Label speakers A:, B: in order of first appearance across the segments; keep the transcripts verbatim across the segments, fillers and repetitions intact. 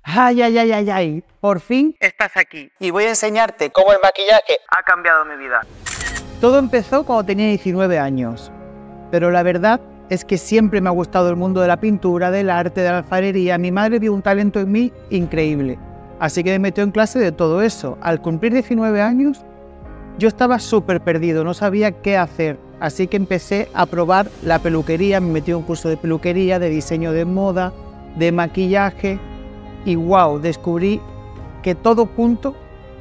A: Ay, ay, ay, ay, ay, por fin estás aquí y voy a enseñarte cómo el maquillaje ha cambiado mi vida. Todo empezó cuando tenía diecinueve años, pero la verdad es que siempre me ha gustado el mundo de la pintura, del arte, de la alfarería. Mi madre vio un talento en mí increíble, así que me metió en clase de todo eso. Al cumplir diecinueve años, yo estaba súper perdido, no sabía qué hacer, así que empecé a probar la peluquería, me metí en un curso de peluquería, de diseño de moda, de maquillaje, y wow, descubrí que todo junto,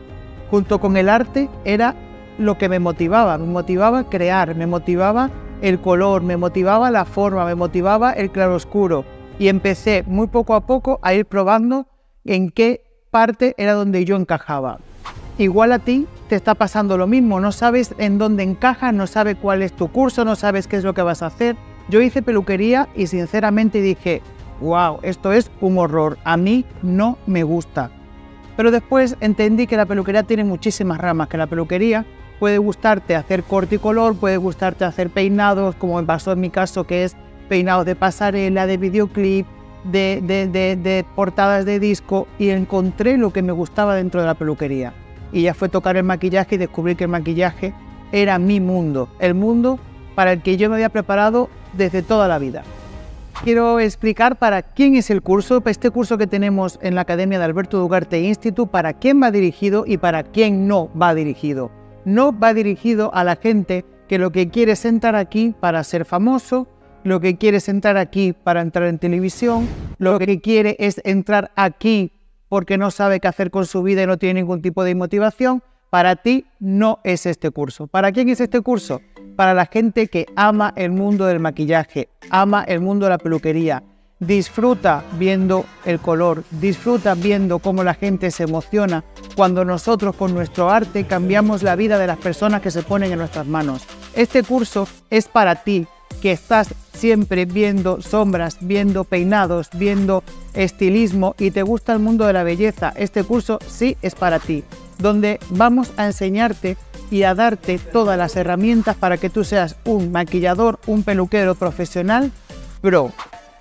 A: junto con el arte, era lo que me motivaba. Me motivaba crear, me motivaba el color, me motivaba la forma, me motivaba el claroscuro. Y empecé muy poco a poco a ir probando en qué parte era donde yo encajaba. Igual a ti te está pasando lo mismo, no sabes en dónde encajas, no sabes cuál es tu curso, no sabes qué es lo que vas a hacer. Yo hice peluquería y sinceramente dije, wow, esto es un horror, a mí no me gusta. Pero después entendí que la peluquería tiene muchísimas ramas, que la peluquería puede gustarte hacer corte y color, puede gustarte hacer peinados, como me pasó en mi caso, que es peinados de pasarela, de videoclip, de, de, de, de portadas de disco, y encontré lo que me gustaba dentro de la peluquería. Y ya fue tocar el maquillaje y descubrí que el maquillaje era mi mundo, el mundo para el que yo me había preparado desde toda la vida. Quiero explicar para quién es el curso, este curso que tenemos en la Academia de Alberto Dugarte Institute, para quién va dirigido y para quién no va dirigido. No va dirigido a la gente que lo que quiere es entrar aquí para ser famoso, lo que quiere es entrar aquí para entrar en televisión, lo que quiere es entrar aquí porque no sabe qué hacer con su vida y no tiene ningún tipo de motivación. Para ti no es este curso. ¿Para quién es este curso? Para la gente que ama el mundo del maquillaje, ama el mundo de la peluquería, disfruta viendo el color, disfruta viendo cómo la gente se emociona cuando nosotros con nuestro arte cambiamos la vida de las personas que se ponen en nuestras manos. Este curso es para ti, que estás siempre viendo sombras, viendo peinados, viendo estilismo y te gusta el mundo de la belleza. Este curso sí es para ti, donde vamos a enseñarte y a darte todas las herramientas para que tú seas un maquillador, un peluquero profesional pro.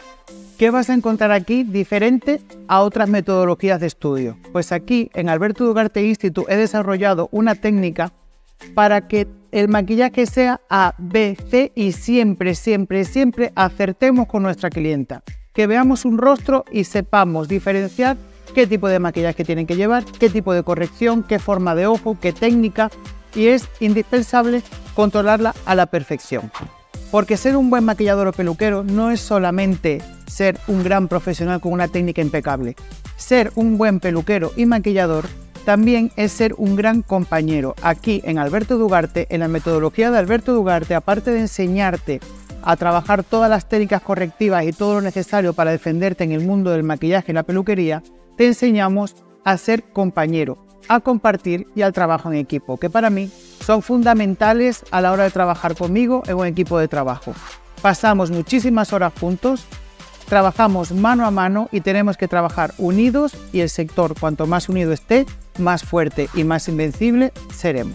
A: ¿Qué vas a encontrar aquí diferente a otras metodologías de estudio? Pues aquí en Alberto Dugarte Institute he desarrollado una técnica para que el maquillaje sea A, B, C y siempre, siempre, siempre acertemos con nuestra clienta. Que veamos un rostro y sepamos diferenciar qué tipo de maquillaje tienen que llevar, qué tipo de corrección, qué forma de ojo, qué técnica, y es indispensable controlarla a la perfección. Porque ser un buen maquillador o peluquero no es solamente ser un gran profesional con una técnica impecable. Ser un buen peluquero y maquillador también es ser un gran compañero. Aquí en Alberto Dugarte, en la metodología de Alberto Dugarte, aparte de enseñarte a trabajar todas las técnicas correctivas y todo lo necesario para defenderte en el mundo del maquillaje y la peluquería, te enseñamos a ser compañero, a compartir y al trabajo en equipo, que para mí son fundamentales a la hora de trabajar conmigo en un equipo de trabajo. Pasamos muchísimas horas juntos, trabajamos mano a mano y tenemos que trabajar unidos, y el sector, cuanto más unido esté, más fuerte y más invencible seremos.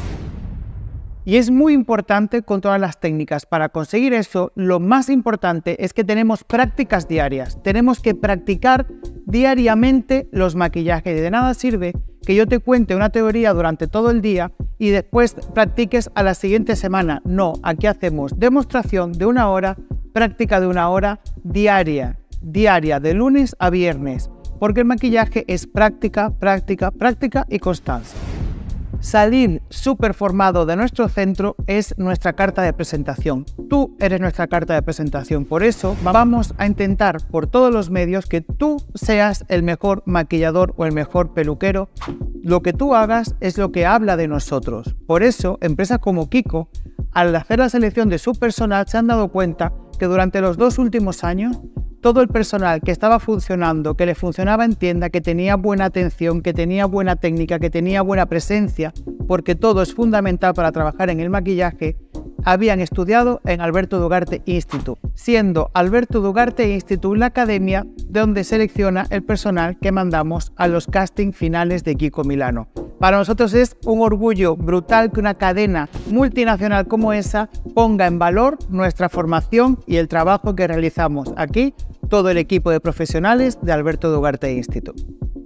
A: Y es muy importante controlar las técnicas. Para conseguir eso, lo más importante es que tenemos prácticas diarias. Tenemos que practicar diariamente los maquillajes. De nada sirve que yo te cuente una teoría durante todo el día y después practiques a la siguiente semana. No, aquí hacemos demostración de una hora, práctica de una hora diaria, diaria, de lunes a viernes, porque el maquillaje es práctica, práctica, práctica y constancia. Salir súper formado de nuestro centro es nuestra carta de presentación. Tú eres nuestra carta de presentación. Por eso vamos a intentar por todos los medios que tú seas el mejor maquillador o el mejor peluquero. Lo que tú hagas es lo que habla de nosotros. Por eso, empresas como Kiko, al hacer la selección de su personal, se han dado cuenta que durante los dos últimos años, todo el personal que estaba funcionando, que le funcionaba en tienda, que tenía buena atención, que tenía buena técnica, que tenía buena presencia, porque todo es fundamental para trabajar en el maquillaje, habían estudiado en Alberto Dugarte Institute, siendo Alberto Dugarte Institute la academia donde selecciona el personal que mandamos a los casting finales de Kiko Milano. Para nosotros es un orgullo brutal que una cadena multinacional como esa ponga en valor nuestra formación y el trabajo que realizamos aquí todo el equipo de profesionales de Alberto de Ugarte Institute.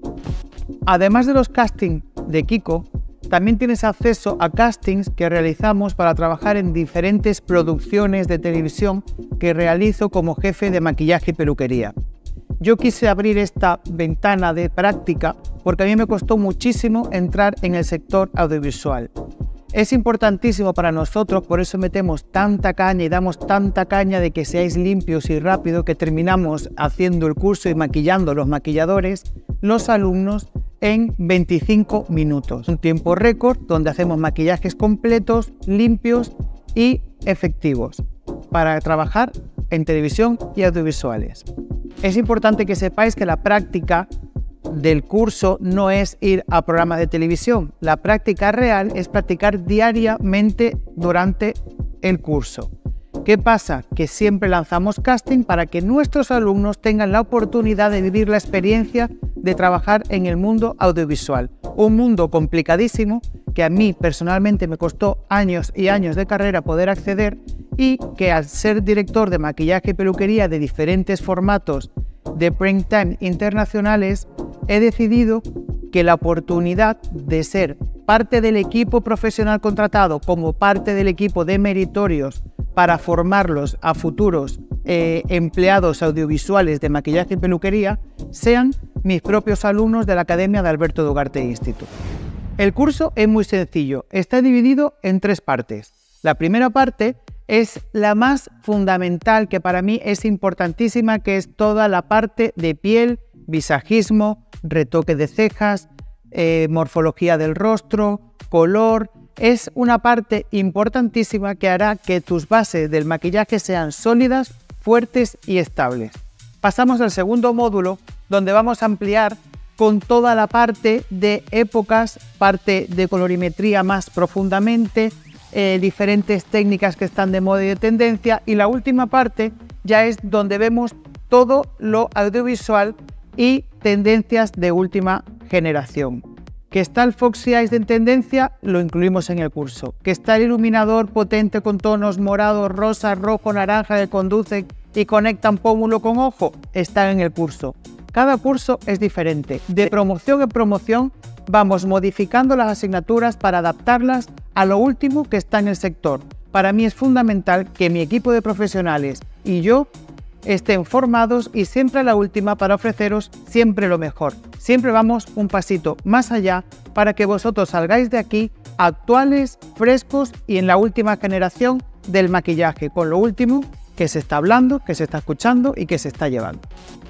A: Además de los castings de Kiko, también tienes acceso a castings que realizamos para trabajar en diferentes producciones de televisión que realizo como jefe de maquillaje y peluquería. Yo quise abrir esta ventana de práctica porque a mí me costó muchísimo entrar en el sector audiovisual. Es importantísimo para nosotros, por eso metemos tanta caña y damos tanta caña de que seáis limpios y rápido que terminamos haciendo el curso y maquillando los maquilladores, los alumnos, en veinticinco minutos. Un tiempo récord donde hacemos maquillajes completos, limpios y efectivos para trabajar en televisión y audiovisuales. Es importante que sepáis que la práctica del curso no es ir a programas de televisión. La práctica real es practicar diariamente durante el curso. ¿Qué pasa? Que siempre lanzamos casting para que nuestros alumnos tengan la oportunidad de vivir la experiencia de trabajar en el mundo audiovisual. Un mundo complicadísimo que a mí personalmente me costó años y años de carrera poder acceder y que al ser director de maquillaje y peluquería de diferentes formatos de prime time internacionales, he decidido que la oportunidad de ser parte del equipo profesional contratado como parte del equipo de meritorios para formarlos a futuros eh, empleados audiovisuales de maquillaje y peluquería sean mis propios alumnos de la Academia de Alberto de Ugarte Institute. El curso es muy sencillo, está dividido en tres partes. La primera parte es la más fundamental, que para mí es importantísima, que es toda la parte de piel, visajismo, retoque de cejas, eh, morfología del rostro, color. Es una parte importantísima que hará que tus bases del maquillaje sean sólidas, fuertes y estables. Pasamos al segundo módulo, donde vamos a ampliar con toda la parte de épocas, parte de colorimetría más profundamente, eh, diferentes técnicas que están de moda y de tendencia, y la última parte ya es donde vemos todo lo audiovisual y tendencias de última generación. Que está el Foxy Eyes de tendencia, lo incluimos en el curso. Que está el iluminador potente con tonos morado, rosa, rojo, naranja que conduce y conectan pómulo con ojo, está en el curso. Cada curso es diferente. De promoción en promoción vamos modificando las asignaturas para adaptarlas a lo último que está en el sector. Para mí es fundamental que mi equipo de profesionales y yo estén formados y siempre a la última para ofreceros siempre lo mejor. Siempre vamos un pasito más allá para que vosotros salgáis de aquí actuales, frescos y en la última generación del maquillaje, con lo último que se está hablando, que se está escuchando y que se está llevando.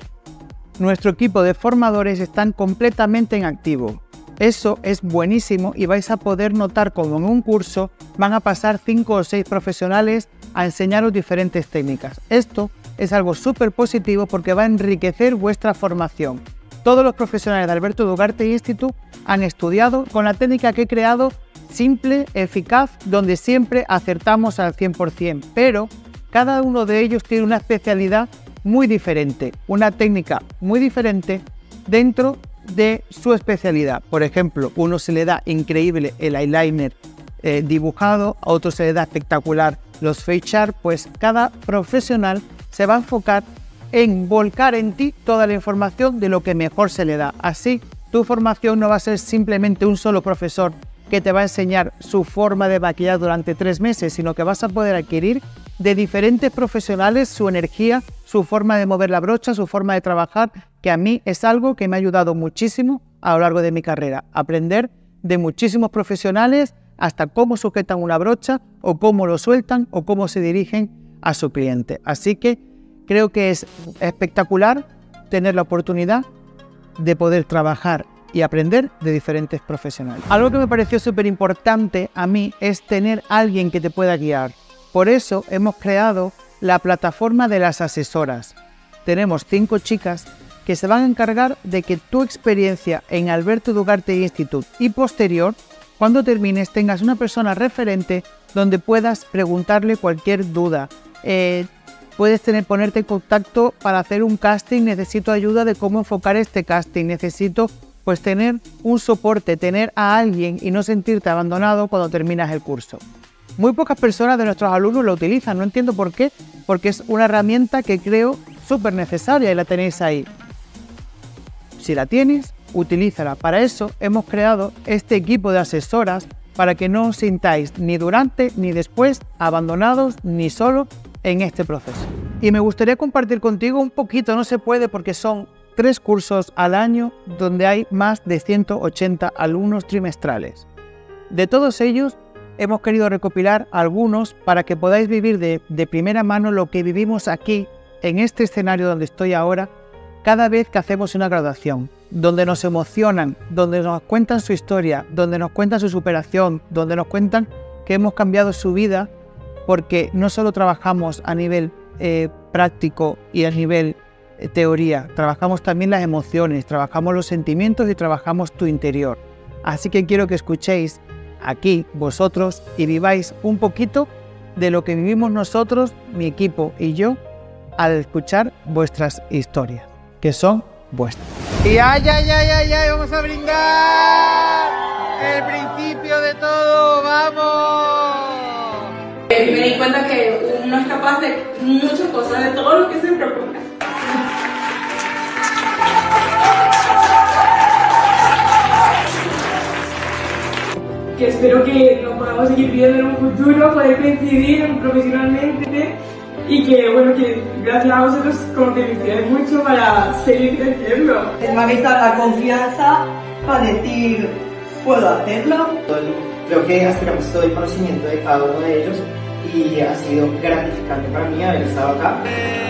A: Nuestro equipo de formadores están completamente en activo. Eso es buenísimo y vais a poder notar como en un curso van a pasar cinco o seis profesionales a enseñaros diferentes técnicas. Esto es algo súper positivo porque va a enriquecer vuestra formación. Todos los profesionales de Alberto de Ugarte Institute han estudiado con la técnica que he creado, simple, eficaz, donde siempre acertamos al cien por cien, pero cada uno de ellos tiene una especialidad muy diferente, una técnica muy diferente dentro de su especialidad. Por ejemplo, uno se le da increíble el eyeliner eh, dibujado, a otro se le da espectacular los face sharp, pues cada profesional se va a enfocar en volcar en ti toda la información de lo que mejor se le da. Así, tu formación no va a ser simplemente un solo profesor que te va a enseñar su forma de maquillar durante tres meses, sino que vas a poder adquirir de diferentes profesionales su energía, su forma de mover la brocha, su forma de trabajar, que a mí es algo que me ha ayudado muchísimo a lo largo de mi carrera. Aprender de muchísimos profesionales hasta cómo sujetan una brocha o cómo lo sueltan o cómo se dirigen a su cliente. Así que creo que es espectacular tener la oportunidad de poder trabajar y aprender de diferentes profesionales. Algo que me pareció súper importante a mí es tener alguien que te pueda guiar. Por eso hemos creado la plataforma de las asesoras. Tenemos cinco chicas que se van a encargar de que tu experiencia en Alberto de Ugarte Institute y posterior, cuando termines, tengas una persona referente donde puedas preguntarle cualquier duda. Eh, puedes tener, ponerte en contacto para hacer un casting, necesito ayuda de cómo enfocar este casting, necesito Pues tener un soporte, tener a alguien y no sentirte abandonado cuando terminas el curso. Muy pocas personas de nuestros alumnos lo utilizan, no entiendo por qué, porque es una herramienta que creo súper necesaria y la tenéis ahí. Si la tienes, utilízala. Para eso hemos creado este equipo de asesoras para que no os sintáis ni durante ni después abandonados ni solos en este proceso. Y me gustaría compartir contigo un poquito, no se puede porque son tres cursos al año donde hay más de ciento ochenta alumnos trimestrales. De todos ellos hemos querido recopilar algunos para que podáis vivir de, de primera mano lo que vivimos aquí, en este escenario donde estoy ahora, cada vez que hacemos una graduación, donde nos emocionan, donde nos cuentan su historia, donde nos cuentan su superación, donde nos cuentan que hemos cambiado su vida, porque no solo trabajamos a nivel eh, práctico y a nivel eh, teoría, trabajamos también las emociones, trabajamos los sentimientos y trabajamos tu interior. Así que quiero que escuchéis aquí vosotros y viváis un poquito de lo que vivimos nosotros, mi equipo y yo, al escuchar vuestras historias, que son vuestras. Y ay, ay, ay, ay, ay, vamos a brindar el principio de todo, ¡vamos!
B: Me di cuenta que uno es capaz de muchas cosas, de todo lo que se proponga. Que espero que nos podamos seguir viendo en un futuro, poder coincidir profesionalmente y que, bueno, que gracias a vosotros como que me inspiráis mucho para seguir creciendo.
C: Me habéis dado la confianza para decir, puedo hacerlo.
D: Creo que aspiramos todo el conocimiento de cada uno de ellos y ha sido gratificante para mí haber estado acá.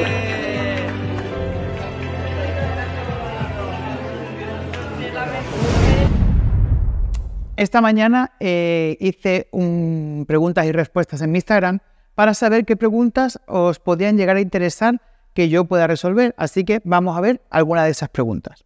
A: Esta mañana eh, hice un preguntas y respuestas en mi Instagram para saber qué preguntas os podían llegar a interesar que yo pueda resolver, así que vamos a ver alguna de esas preguntas.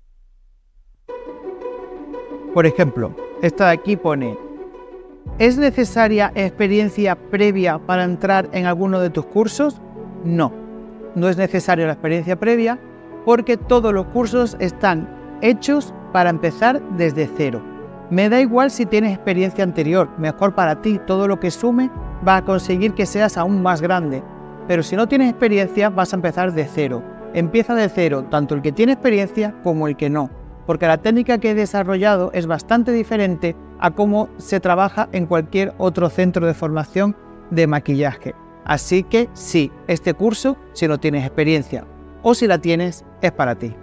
A: Por ejemplo, esta de aquí pone: ¿es necesaria experiencia previa para entrar en alguno de tus cursos? No, no es necesaria la experiencia previa porque todos los cursos están hechos para empezar desde cero. Me da igual si tienes experiencia anterior, mejor para ti, todo lo que sume va a conseguir que seas aún más grande. Pero si no tienes experiencia, vas a empezar de cero. Empieza de cero, tanto el que tiene experiencia como el que no, porque la técnica que he desarrollado es bastante diferente a cómo se trabaja en cualquier otro centro de formación de maquillaje. Así que sí, este curso, si no tienes experiencia o si la tienes, es para ti.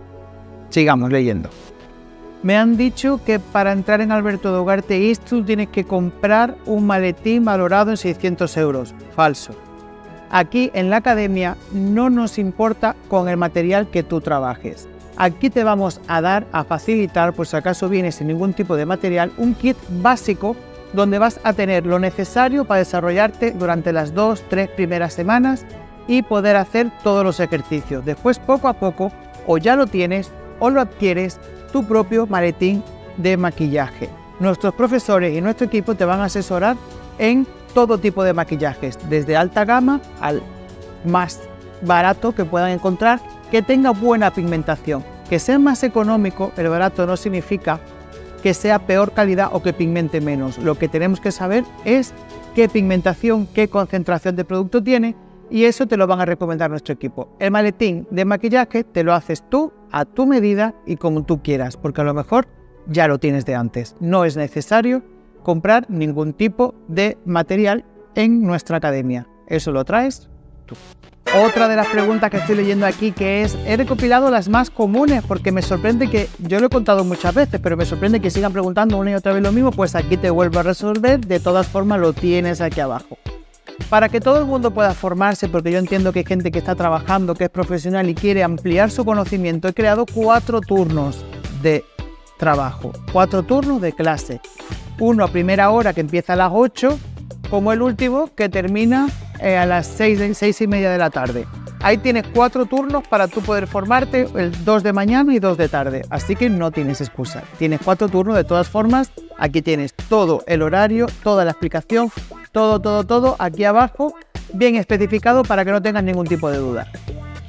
A: Sigamos leyendo. Me han dicho que para entrar en Alberto de Ugarte Institute tienes que comprar un maletín valorado en seiscientos euros. Falso. Aquí en la academia no nos importa con el material que tú trabajes. Aquí te vamos a dar, a facilitar, por si acaso vienes sin ningún tipo de material, un kit básico donde vas a tener lo necesario para desarrollarte durante las dos, tres primeras semanas y poder hacer todos los ejercicios. Después, poco a poco, o ya lo tienes o lo adquieres, tu propio maletín de maquillaje. Nuestros profesores y nuestro equipo te van a asesorar en todo tipo de maquillajes, desde alta gama al más barato que puedan encontrar, que tenga buena pigmentación. Que sea más económico, el barato no significa que sea peor calidad o que pigmente menos. Lo que tenemos que saber es qué pigmentación, qué concentración de producto tiene, y eso te lo van a recomendar nuestro equipo. El maletín de maquillaje te lo haces tú a tu medida y como tú quieras, porque a lo mejor ya lo tienes de antes. No es necesario comprar ningún tipo de material en nuestra academia. Eso lo traes tú. Otra de las preguntas que estoy leyendo aquí, que es, he recopilado las más comunes porque me sorprende que, yo lo he contado muchas veces, pero me sorprende que sigan preguntando una y otra vez lo mismo, pues aquí te vuelvo a resolver. De todas formas lo tienes aquí abajo. Para que todo el mundo pueda formarse, porque yo entiendo que hay gente que está trabajando, que es profesional y quiere ampliar su conocimiento, he creado cuatro turnos de trabajo, cuatro turnos de clase. Uno a primera hora que empieza a las ocho, como el último que termina eh, a las seis, seis y media de la tarde. Ahí tienes cuatro turnos para tú poder formarte, el dos de mañana y dos de tarde, así que no tienes excusa. Tienes cuatro turnos, de todas formas, aquí tienes todo el horario, toda la explicación, todo, todo, todo aquí abajo, bien especificado para que no tengas ningún tipo de duda.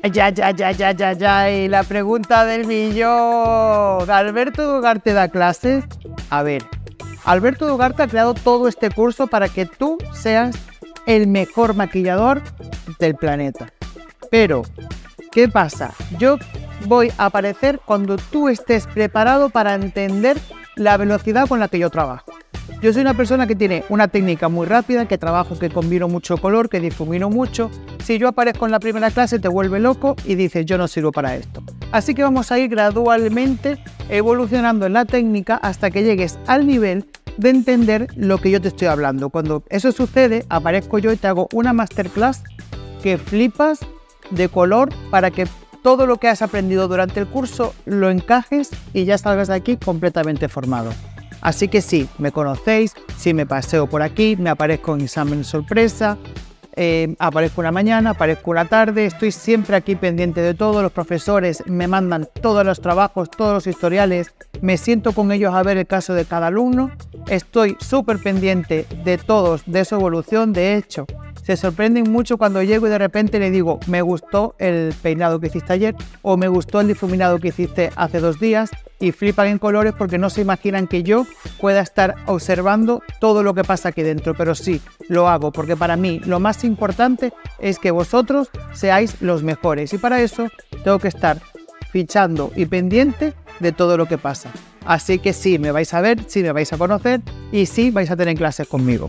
A: Ya, ya, ya, ya, ya, ya. Y la pregunta del millón. ¿Alberto Ugarte da clases? A ver, Alberto Ugarte ha creado todo este curso para que tú seas el mejor maquillador del planeta. Pero, ¿qué pasa? Yo voy a aparecer cuando tú estés preparado para entender la velocidad con la que yo trabajo. Yo soy una persona que tiene una técnica muy rápida, que trabajo, que combino mucho color, que difumino mucho. Si yo aparezco en la primera clase te vuelve loco y dices yo no sirvo para esto. Así que vamos a ir gradualmente evolucionando en la técnica hasta que llegues al nivel de entender lo que yo te estoy hablando. Cuando eso sucede, aparezco yo y te hago una masterclass que flipas de color para que todo lo que has aprendido durante el curso lo encajes y ya salgas de aquí completamente formado. Así que sí, me conocéis, sí me paseo por aquí, me aparezco en examen sorpresa, eh, aparezco una mañana, aparezco una tarde, estoy siempre aquí pendiente de todo, los profesores me mandan todos los trabajos, todos los historiales, me siento con ellos a ver el caso de cada alumno, estoy súper pendiente de todos, de su evolución. De hecho, se sorprenden mucho cuando llego y de repente le digo, me gustó el peinado que hiciste ayer o me gustó el difuminado que hiciste hace dos días, y flipan en colores porque no se imaginan que yo pueda estar observando todo lo que pasa aquí dentro. Pero sí, lo hago porque para mí lo más importante es que vosotros seáis los mejores y para eso tengo que estar fichando y pendiente de todo lo que pasa. Así que sí, me vais a ver, sí me vais a conocer y sí vais a tener clases conmigo.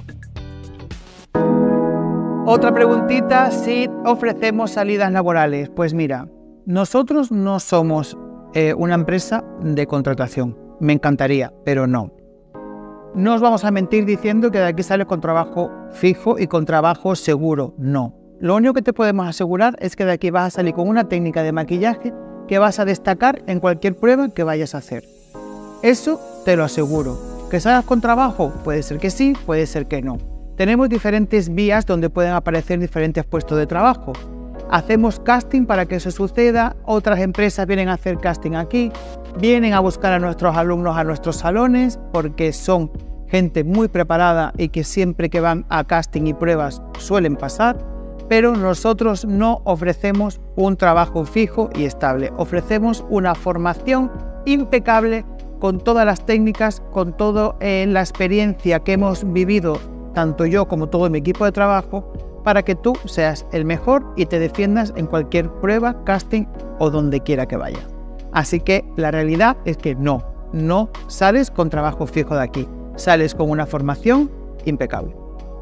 A: Otra preguntita, si ofrecemos salidas laborales. Pues mira, nosotros no somos eh, una empresa de contratación. Me encantaría, pero no. No os vamos a mentir diciendo que de aquí sales con trabajo fijo y con trabajo seguro. No. Lo único que te podemos asegurar es que de aquí vas a salir con una técnica de maquillaje que vas a destacar en cualquier prueba que vayas a hacer. Eso te lo aseguro. ¿Que salgas con trabajo? Puede ser que sí, puede ser que no. Tenemos diferentes vías donde pueden aparecer diferentes puestos de trabajo. Hacemos casting para que eso suceda, otras empresas vienen a hacer casting aquí, vienen a buscar a nuestros alumnos a nuestros salones porque son gente muy preparada y que siempre que van a casting y pruebas suelen pasar, pero nosotros no ofrecemos un trabajo fijo y estable, ofrecemos una formación impecable con todas las técnicas, con toda eh, la experiencia que hemos vivido tanto yo como todo mi equipo de trabajo, para que tú seas el mejor y te defiendas en cualquier prueba, casting o donde quiera que vaya. Así que la realidad es que no, no sales con trabajo fijo de aquí, sales con una formación impecable.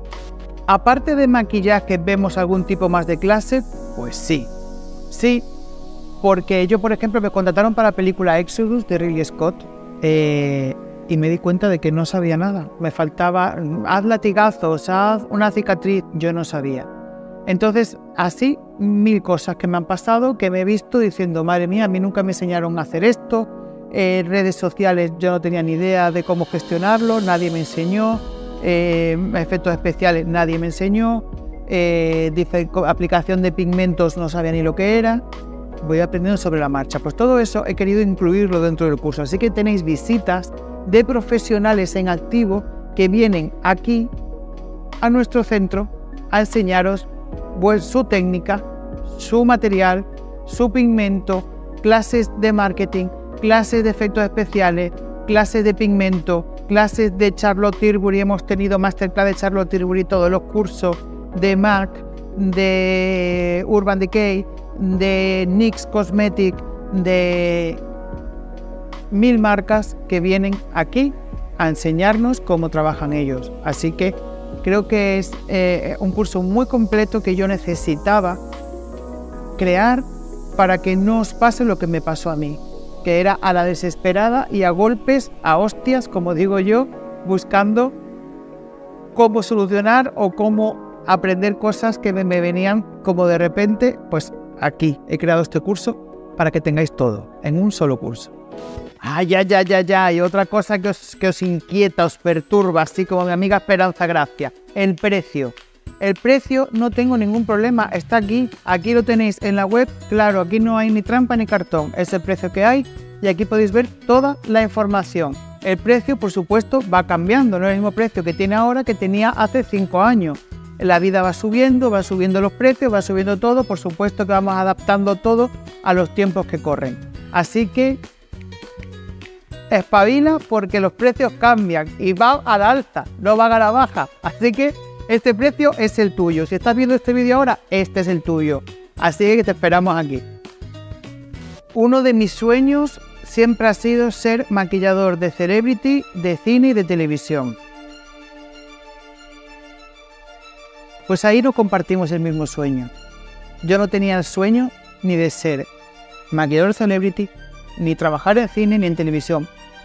A: Aparte de maquillaje, ¿vemos algún tipo más de clase? Pues sí, sí, porque yo, por ejemplo, me contrataron para la película Exodus de Ridley Scott, eh, y me di cuenta de que no sabía nada. Me faltaba, haz latigazos, haz una cicatriz, yo no sabía. Entonces, así, mil cosas que me han pasado, que me he visto diciendo, madre mía, a mí nunca me enseñaron a hacer esto, eh, redes sociales yo no tenía ni idea de cómo gestionarlo, nadie me enseñó, eh, efectos especiales nadie me enseñó, eh, aplicación de pigmentos no sabía ni lo que era. Voy aprendiendo sobre la marcha. Pues todo eso he querido incluirlo dentro del curso, así que tenéis visitas de profesionales en activo que vienen aquí a nuestro centro a enseñaros pues, su técnica, su material, su pigmento, clases de marketing, clases de efectos especiales, clases de pigmento, clases de Charlotte Tilbury. Hemos tenido masterclass de Charlotte Tilbury, todos los cursos de MAC, de Urban Decay, de N Y X Cosmetic, de mil marcas que vienen aquí a enseñarnos cómo trabajan ellos. Así que creo que es eh, un curso muy completo que yo necesitaba crear para que no os pase lo que me pasó a mí, que era a la desesperada y a golpes, a hostias, como digo yo, buscando cómo solucionar o cómo aprender cosas que me, me venían como de repente. Pues aquí he creado este curso para que tengáis todo en un solo curso. Ah, ya, ya, ya, ya. Y otra cosa que os, que os inquieta, os perturba, así como mi amiga Esperanza Gracia, el precio. El precio no tengo ningún problema, está aquí, aquí lo tenéis en la web, claro, aquí no hay ni trampa ni cartón, es el precio que hay y aquí podéis ver toda la información. El precio, por supuesto, va cambiando, no es el mismo precio que tiene ahora que tenía hace cinco años. la vida va subiendo, van subiendo los precios, va subiendo todo, por supuesto que vamos adaptando todo a los tiempos que corren. Así que espabila porque los precios cambian y van a la alta, no van a la baja. Así que este precio es el tuyo. Si estás viendo este vídeo ahora, este es el tuyo. Así que te esperamos aquí. Uno de mis sueños siempre ha sido ser maquillador de celebrity, de cine y de televisión. Pues ahí no compartimos el mismo sueño. Yo no tenía el sueño ni de ser maquillador celebrity, ni trabajar en cine ni en televisión.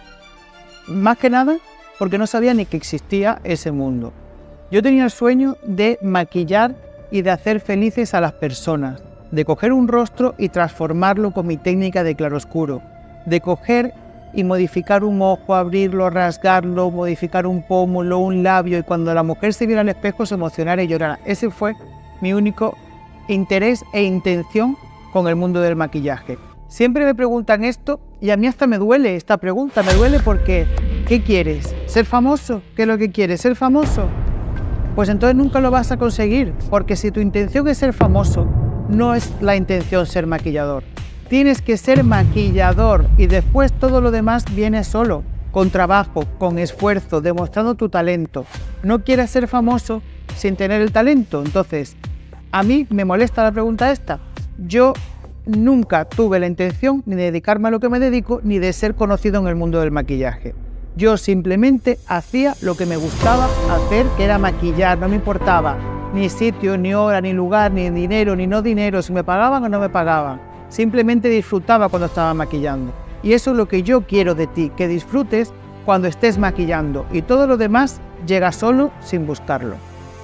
A: Más que nada porque no sabía ni que existía ese mundo. Yo tenía el sueño de maquillar y de hacer felices a las personas, de coger un rostro y transformarlo con mi técnica de claroscuro, de coger y modificar un ojo, abrirlo, rasgarlo, modificar un pómulo, un labio, y cuando la mujer se viera al espejo se emocionara y llorara. Ese fue mi único interés e intención con el mundo del maquillaje. Siempre me preguntan esto y a mí hasta me duele esta pregunta, me duele porque ¿qué quieres? ¿Ser famoso? ¿Qué es lo que quieres? ¿Ser famoso? Pues entonces nunca lo vas a conseguir, porque si tu intención es ser famoso, no es la intención ser maquillador. Tienes que ser maquillador y después todo lo demás viene solo, con trabajo, con esfuerzo, demostrando tu talento. No quieres ser famoso sin tener el talento. Entonces, a mí me molesta la pregunta esta. Yo nunca tuve la intención ni de dedicarme a lo que me dedico, ni de ser conocido en el mundo del maquillaje. Yo simplemente hacía lo que me gustaba hacer, que era maquillar. No me importaba ni sitio, ni hora, ni lugar, ni dinero, ni no dinero, si me pagaban o no me pagaban. Simplemente disfrutaba cuando estaba maquillando. Y eso es lo que yo quiero de ti, que disfrutes cuando estés maquillando. Y todo lo demás llega solo sin buscarlo.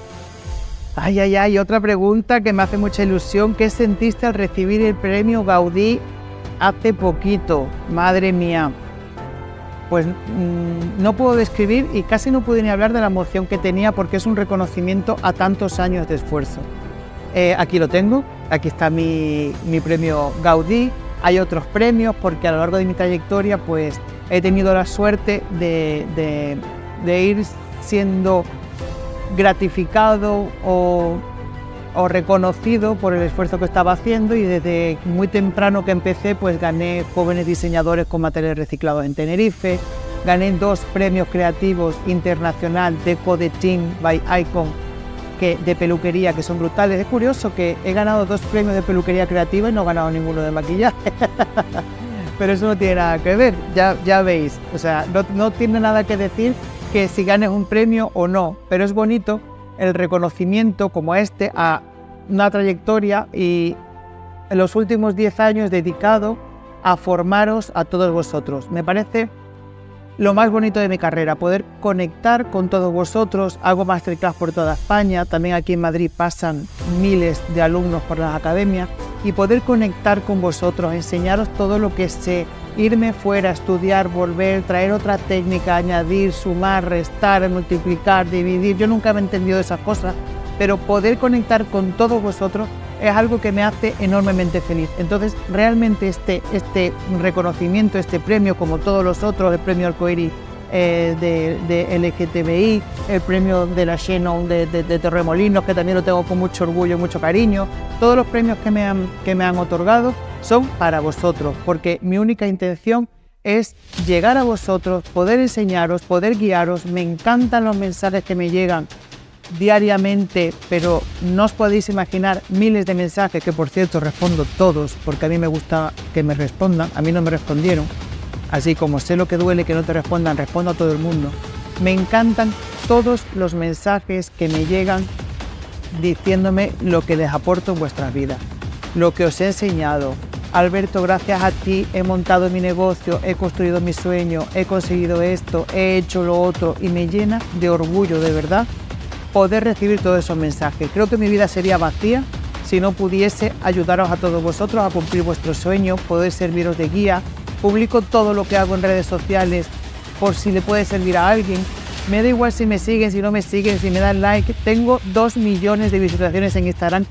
A: Ay, ay, ay, otra pregunta que me hace mucha ilusión. ¿Qué sentiste al recibir el premio Gaudí hace poquito? Madre mía. Pues mmm, no puedo describir y casi no pude ni hablar de la emoción que tenía porque es un reconocimiento a tantos años de esfuerzo. Eh, aquí lo tengo, aquí está mi, mi premio Gaudí. Hay otros premios porque a lo largo de mi trayectoria pues he tenido la suerte de, de, de ir siendo gratificado o, o reconocido por el esfuerzo que estaba haciendo, y desde muy temprano que empecé pues gané jóvenes diseñadores con materiales reciclados en Tenerife, gané dos premios creativos internacional Deco de Team by Icon que, de peluquería, que son brutales. Es curioso que he ganado dos premios de peluquería creativa y no he ganado ninguno de maquillaje. Pero eso no tiene nada que ver, ya, ya veis, o sea, no, no tiene nada que decir que si ganes un premio o no, pero es bonito el reconocimiento como este a una trayectoria y en los últimos diez años dedicado a formaros a todos vosotros. Me parece lo más bonito de mi carrera, poder conectar con todos vosotros. Hago masterclass por toda España, también aquí en Madrid pasan miles de alumnos por las academias, y poder conectar con vosotros, enseñaros todo lo que sé, irme fuera, estudiar, volver, traer otra técnica, añadir, sumar, restar, multiplicar, dividir. Yo nunca he entendido esas cosas, pero poder conectar con todos vosotros es algo que me hace enormemente feliz. Entonces, realmente este, este reconocimiento, este premio, como todos los otros, el premio Arcoiris eh, de, de L G T B I, el premio de la Shannon de, de, de Torremolinos, que también lo tengo con mucho orgullo y mucho cariño, todos los premios que me han, que me han otorgado son para vosotros, porque mi única intención es llegar a vosotros, poder enseñaros, poder guiaros. Me encantan los mensajes que me llegan diariamente, pero no os podéis imaginar miles de mensajes, que por cierto respondo todos, porque a mí me gusta que me respondan. A mí no me respondieron, así como sé lo que duele que no te respondan, respondo a todo el mundo. Me encantan todos los mensajes que me llegan diciéndome lo que les aporto en vuestras vidas, lo que os he enseñado. Alberto, gracias a ti he montado mi negocio, he construido mi sueño, he conseguido esto, he hecho lo otro, y me llena de orgullo, de verdad, poder recibir todos esos mensajes. Creo que mi vida sería vacía si no pudiese ayudaros a todos vosotros a cumplir vuestros sueños, poder serviros de guía. Publico todo lo que hago en redes sociales por si le puede servir a alguien. Me da igual si me siguen, si no me siguen, si me dan like. Tengo dos millones de visualizaciones en Instagram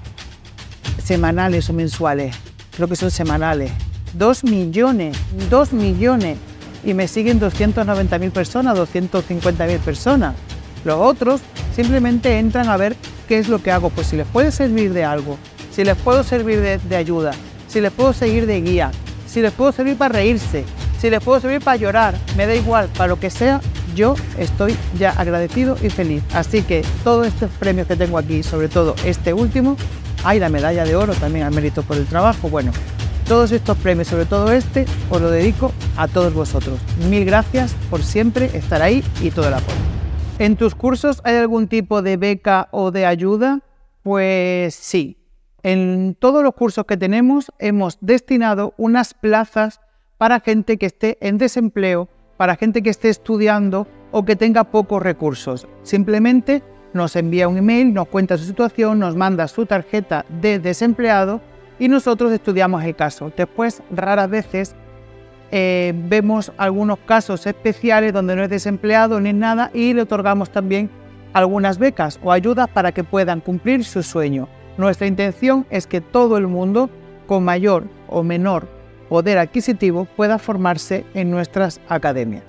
A: semanales o mensuales. Creo que son semanales. Dos millones, dos millones. Y me siguen doscientas noventa mil personas, doscientas cincuenta mil personas. Los otros simplemente entran a ver qué es lo que hago. Pues si les puede servir de algo, si les puedo servir de, de ayuda, si les puedo seguir de guía, si les puedo servir para reírse, si les puedo servir para llorar, me da igual, para lo que sea, yo estoy ya agradecido y feliz. Así que todos estos premios que tengo aquí, sobre todo este último, hay la medalla de oro también al mérito por el trabajo, bueno, todos estos premios, sobre todo este, os lo dedico a todos vosotros. Mil gracias por siempre estar ahí y todo el apoyo. ¿En tus cursos hay algún tipo de beca o de ayuda? Pues sí. En todos los cursos que tenemos hemos destinado unas plazas para gente que esté en desempleo, para gente que esté estudiando o que tenga pocos recursos. Simplemente nos envía un email, nos cuenta su situación, nos manda su tarjeta de desempleado y nosotros estudiamos el caso. Después, raras veces, eh, vemos algunos casos especiales donde no es desempleado ni nada y le otorgamos también algunas becas o ayudas para que puedan cumplir su sueño. Nuestra intención es que todo el mundo, con mayor o menor poder adquisitivo, pueda formarse en nuestras academias.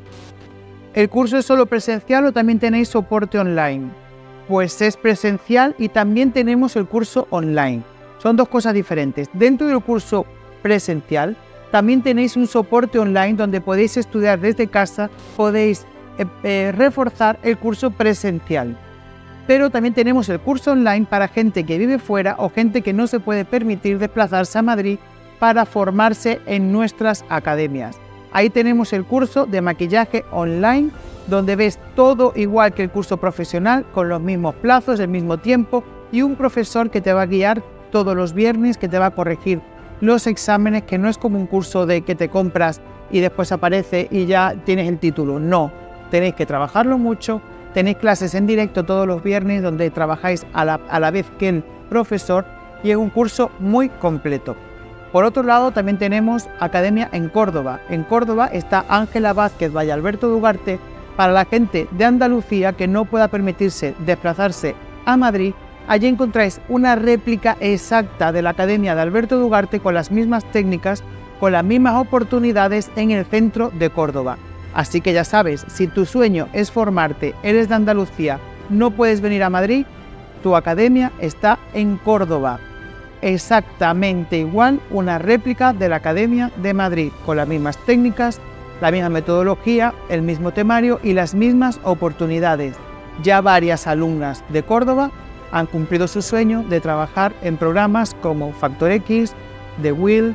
A: ¿El curso es solo presencial o también tenéis soporte online? Pues es presencial y también tenemos el curso online. Son dos cosas diferentes. Dentro del curso presencial también tenéis un soporte online donde podéis estudiar desde casa, podéis eh, eh, reforzar el curso presencial. Pero también tenemos el curso online para gente que vive fuera o gente que no se puede permitir desplazarse a Madrid para formarse en nuestras academias. Ahí tenemos el curso de maquillaje online, donde ves todo igual que el curso profesional, con los mismos plazos, el mismo tiempo y un profesor que te va a guiar todos los viernes, que te va a corregir los exámenes, que no es como un curso de que te compras y después aparece y ya tienes el título. No, tenéis que trabajarlo mucho. Tenéis clases en directo todos los viernes donde trabajáis a la, a la vez que el profesor y es un curso muy completo. Por otro lado, también tenemos academia en Córdoba. En Córdoba está Ángela Vázquez Valle Alberto Dugarte para la gente de Andalucía que no pueda permitirse desplazarse a Madrid. Allí encontráis una réplica exacta de la academia de Alberto Dugarte con las mismas técnicas, con las mismas oportunidades en el centro de Córdoba. Así que ya sabes, si tu sueño es formarte, eres de Andalucía, no puedes venir a Madrid, tu academia está en Córdoba. Exactamente igual, una réplica de la Academia de Madrid, con las mismas técnicas, la misma metodología, el mismo temario y las mismas oportunidades. Ya varias alumnas de Córdoba han cumplido su sueño de trabajar en programas como Factor X, The Wheel,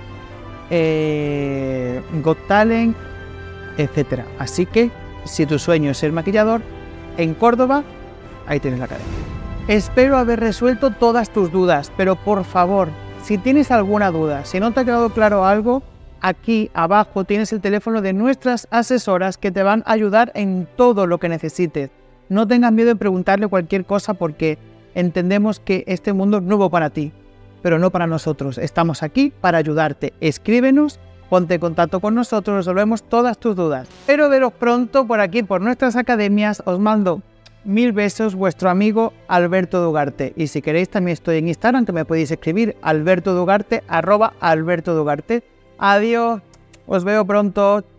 A: eh, Got Talent, etcétera. Así que, si tu sueño es ser maquillador, en Córdoba, ahí tienes la academia. Espero haber resuelto todas tus dudas, pero por favor, si tienes alguna duda, si no te ha quedado claro algo, aquí abajo tienes el teléfono de nuestras asesoras que te van a ayudar en todo lo que necesites. No tengas miedo de preguntarle cualquier cosa porque entendemos que este mundo es nuevo para ti, pero no para nosotros. Estamos aquí para ayudarte. Escríbenos. Ponte en contacto con nosotros, resolvemos todas tus dudas. Espero veros pronto por aquí, por nuestras academias. Os mando mil besos, vuestro amigo Alberto Dugarte. Y si queréis también estoy en Instagram, que me podéis escribir alberto dugarte, arroba alberto dugarte. Adiós, os veo pronto.